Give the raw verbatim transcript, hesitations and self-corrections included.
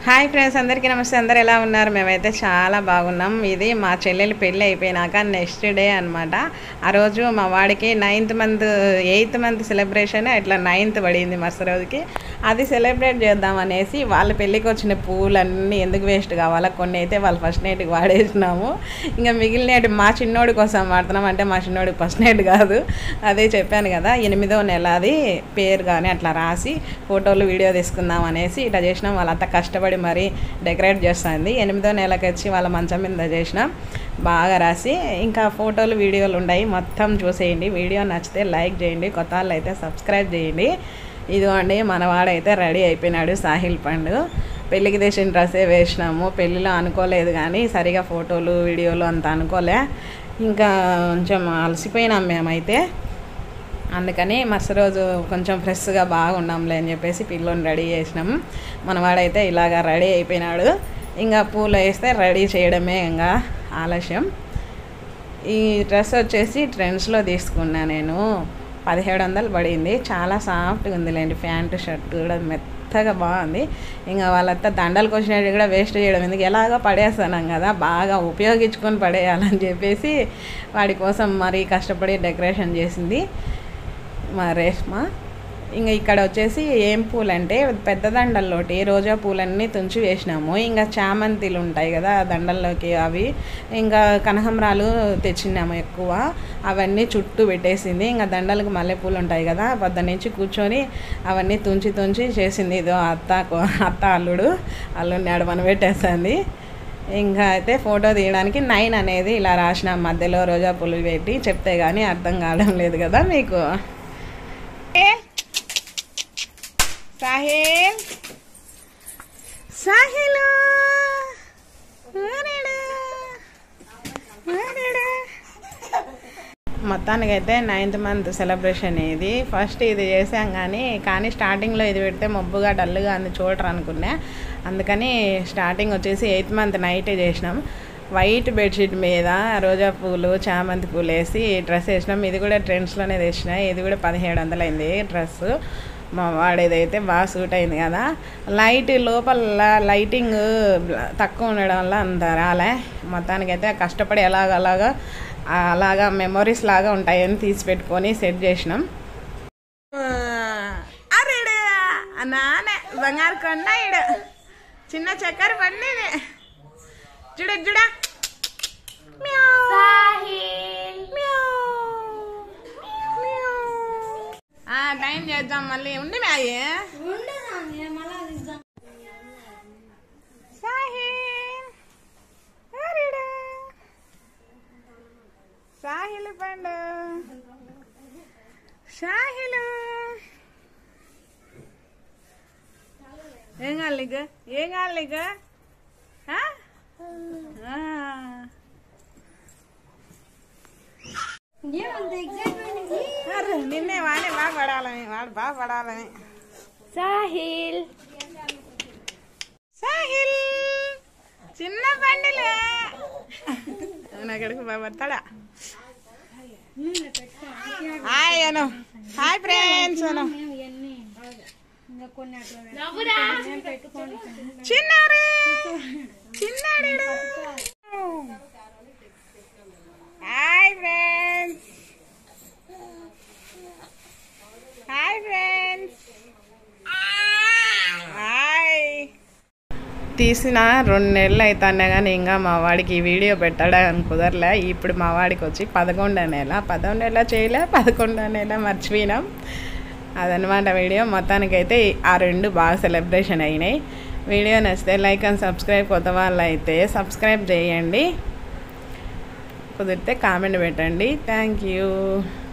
Hi friends, అందరికీ నమస్తే. అందరు ఎలా ఉన్నారు? మేమైతే చాలా బాగున్నాం. ఇది మా చెల్లెలి పెళ్ళి అయిపోయినాక నెక్స్ట్ డే అనమాట. ఆ రోజు మా వాడికి ninth month eighth month celebration, ఇట్లా నైన్త్ పడింది మరుసటి రోజుకి. అది సెలబ్రేట్ చేద్దాం అనేసి వాళ్ళ పెళ్ళికి వచ్చిన పూలన్నీ ఎందుకు వేస్ట్ కావాలా, కొన్ని అయితే వాళ్ళు ఫస్ట్ నైట్కి వాడేసినాము. ఇంకా మిగిలినవి మా చిన్నోడి కోసం వాడుతున్నాం. అంటే మా చిన్నోడికి ఫస్ట్ నైట్ కాదు, అదే చెప్పాను కదా, ఎనిమిదో నెల అది పేరు కానీ అట్లా రాసి ఫోటోలు వీడియో తీసుకుందాం అనేసి ఇట్లా చేసినాం. వాళ్ళంతా కష్టపడి మరి డెకరేట్ చేస్తుంది. ఎనిమిదో నెలకి వచ్చి వాళ్ళ మంచం మీద చేసిన బాగా రాసి. ఇంకా ఫోటోలు వీడియోలు ఉన్నాయి, మొత్తం చూసేయండి. వీడియో నచ్చితే లైక్ చేయండి, కొత్త వాళ్ళు అయితే సబ్స్క్రైబ్ చేయండి. ఇదిగోండి మనవాడైతే రెడీ అయిపోయినాడు. సాహిల్ పండు పెళ్ళికి తెచ్చిన డ్రెస్సే వేసినాము. పెళ్ళిలో అనుకోలేదు కానీ సరిగా ఫోటోలు వీడియోలు అంత అనుకోలే. ఇంకా కొంచెం అలసిపోయినాం మేమైతే, అందుకని మరుసటి రోజు కొంచెం ఫ్రెష్గా బాగున్నాంలే అని చెప్పేసి పిల్లని రెడీ చేసినాము. మనవాడైతే ఇలాగా రెడీ అయిపోయినాడు. ఇంకా పూలు వేస్తే రెడీ చేయడమే ఇంకా ఆలస్యం. ఈ డ్రెస్ వచ్చేసి ట్రెండ్స్లో తీసుకున్నా నేను. పదిహేడు వందలు పడింది. చాలా సాఫ్ట్గా ఉందిలేండి. ప్యాంటు షర్ట్ కూడా మెత్తగా బాగుంది. ఇంకా వాళ్ళంతా దండలకు వచ్చినట్టు కూడా వేస్ట్ చేయడం ఎందుకు, ఎలాగో పడేస్తున్నాం కదా, బాగా ఉపయోగించుకొని పడేయాలని చెప్పేసి వాడి కోసం మరీ కష్టపడి డెకరేషన్ చేసింది మా రేష్మ. ఇంకా ఇక్కడ వచ్చేసి ఏం పూలు అంటే పెద్ద దండల్లోటి రోజా పూలన్నీ తుంచి వేసినాము. ఇంకా చామంతిలు ఉంటాయి కదా దండల్లోకి, అవి ఇంకా కనకాంబరాలు తెచ్చినాము ఎక్కువ, అవన్నీ చుట్టూ పెట్టేసింది. ఇంకా దండలకు మల్లెపూలు ఉంటాయి కదా, పొద్దు నుంచి కూర్చొని అవన్నీ తుంచి తుంచి చేసింది. ఇదో అత్త అత్త అల్లుడు అల్లుడిని అడమని పెట్టేస్తుంది. ఇంకా అయితే ఫోటో తీయడానికి నైన్ అనేది ఇలా రాసిన మధ్యలో రోజా పూలు పెట్టి, చెప్తే కానీ అర్థం కావడం లేదు కదా మీకు. సాహిల్ సాహిల్ మొత్తానికైతే నైన్త్ మంత్ సెలబ్రేషన్ ఇది. ఫస్ట్ ఇది చేసాం కానీ కానీ స్టార్టింగ్లో ఇది పెడితే మబ్బుగా డల్గా అని చూడరు అనుకున్నా. అందుకని స్టార్టింగ్ వచ్చేసి ఎయిత్ మంత్ నైటే చేసినాం. వైట్ బెడ్షీట్ మీద రోజా పూలు చామంతి పూలు వేసి డ్రెస్ వేసినాం. ఇది కూడా ట్రెండ్స్లోనే తెచ్చిన. ఇది కూడా పదిహేడు వందలు అయింది డ్రెస్సు. మా వాడేదైతే బాగా సూట్ అయింది కదా. లైట్ లోపల లైటింగ్ తక్కువ ఉండడం వల్ల అంత రాలే. మొత్తానికైతే కష్టపడి ఎలాగ అలాగా అలాగా మెమొరీస్ లాగా ఉంటాయని తీసి పెట్టుకొని సెట్ చేసినాం. అరే నానే బంగారు కొండ ఇడు చిన్న చక్కెర పండి చూడ చూడ టైం చేద్దాం మళ్ళీ. ఉండి మ్యాయ్ సాహిల్ పండు సాహిల్ ఏం కావాలి నీకు, ఏం కావాలి నీకు? నిన్నే వాడే బాగా పడాలని, వాడు బాగా పడాలని. సాహిల్ సాహిల్ చిన్న పండులే నాకడికి వస్తాడా. Hi Anu, hi friends Anu. చిన్నాడు చిన్నాడు hi friends, hi friends, hi. తీసిన రెండు నెలలు అవుతానే కానీ ఇంకా మా వాడికి ఈ వీడియో పెట్టడానికి కుదరలే. ఇప్పుడు మా వాడికి వచ్చి పదకొండో నెల పదకొండు నెల చేయలే పదకొండో నెల మర్చిపోయినాం. అదనమాట వీడియో. మొత్తానికైతే ఆ రెండు బాగా సెలబ్రేషన్ అయినాయి. వీడియో నచ్చితే లైక్ అండ్ సబ్స్క్రైబ్, కొత్త వాళ్ళు అయితే సబ్స్క్రైబ్ చేయండి, కుదిరితే కామెంట్ పెట్టండి. Thank you.